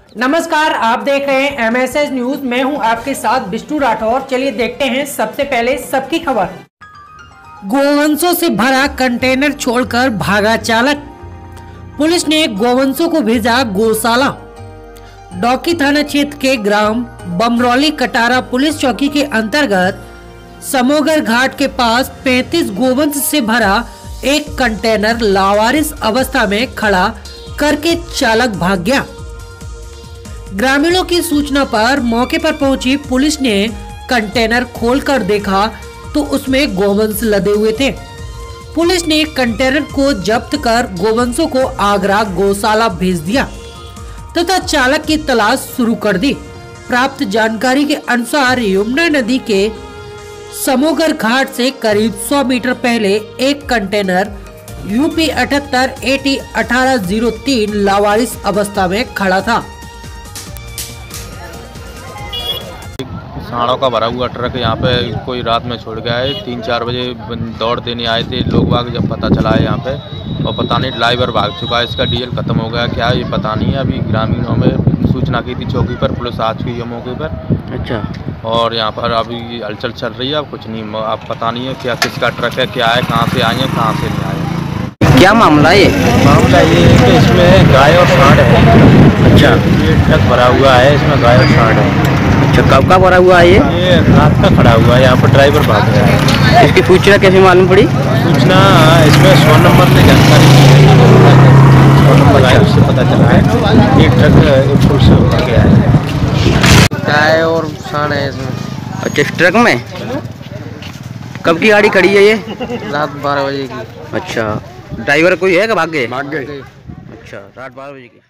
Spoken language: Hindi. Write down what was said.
नमस्कार, आप देख रहे हैं एमएसएस न्यूज। मैं हूं आपके साथ बिष्टू राठौर। चलिए देखते हैं सबसे पहले सबकी खबर। गोवंशों से भरा कंटेनर छोड़कर भागा चालक। पुलिस ने गोवंशों को भेजा गौशाला। डौकी थाना क्षेत्र के ग्राम बमरौली कटारा पुलिस चौकी के अंतर्गत समोगर घाट के पास 35 गोवंश से भरा एक कंटेनर लावारिस अवस्था में खड़ा करके चालक भाग गया। ग्रामीणों की सूचना पर मौके पर पहुंची पुलिस ने कंटेनर खोलकर देखा तो उसमें गोवंश लदे हुए थे। पुलिस ने कंटेनर को जब्त कर गोवंशों को आगरा गौशाला भेज दिया तथा चालक की तलाश शुरू कर दी। प्राप्त जानकारी के अनुसार यमुना नदी के समोगर घाट से करीब 100 मीटर पहले एक कंटेनर यूपी 78 AT 1803 लावारिस अवस्था में खड़ा था। साड़ों का भरा हुआ ट्रक यहाँ पे कोई रात में छोड़ गया है। 3-4 बजे दौड़ देने आए थे लोग बाग, जब पता चला है यहाँ पे और पता नहीं ड्राइवर भाग चुका है, इसका डीजल खत्म हो गया क्या ये पता नहीं है। अभी ग्रामीणों में सूचना की थी चौकी पर, पुलिस आ चुकी है मौके पर। अच्छा। और यहाँ पर अभी हलचल चल रही है, अब कुछ नहीं, अब पता नहीं है क्या किसका ट्रक है, क्या है, कहाँ से आए हैं कहाँ से नहीं आए। क्या मामला है? मामला ये है कि इसमें गाय और सांड है। अच्छा। ये ट्रक भरा हुआ है, इसमें गाय और सांड है। अच्छा, कब का भरा हुआ है ये रात का खड़ा हुआ है, यहाँ पर ड्राइवर भाग गया है। इसकी सूचना कैसे मालूम पड़ी? सूचना इसमें 100 नंबर से जानकारी 100 नंबर आया, उससे पता चला है ये ट्रक पुल से होकर गया है। गाय और सांड है इसमें। अच्छा, इस ट्रक में कब की गाड़ी खड़ी है ये? रात 12 बजे की। अच्छा, ड्राइवर कोई है कि भाग गए? भाग गए। अच्छा, रात 12 बजे की।